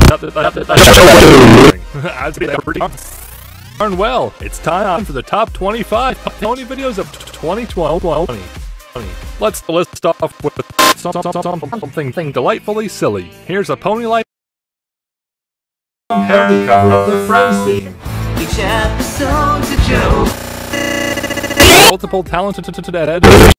pretty darn well. It's time for the top 25 pony videos of 2020. Let's list off with something delightfully silly. Here's a pony life. Here we go, the Friends theme. Each episode's a joke. Multiple talented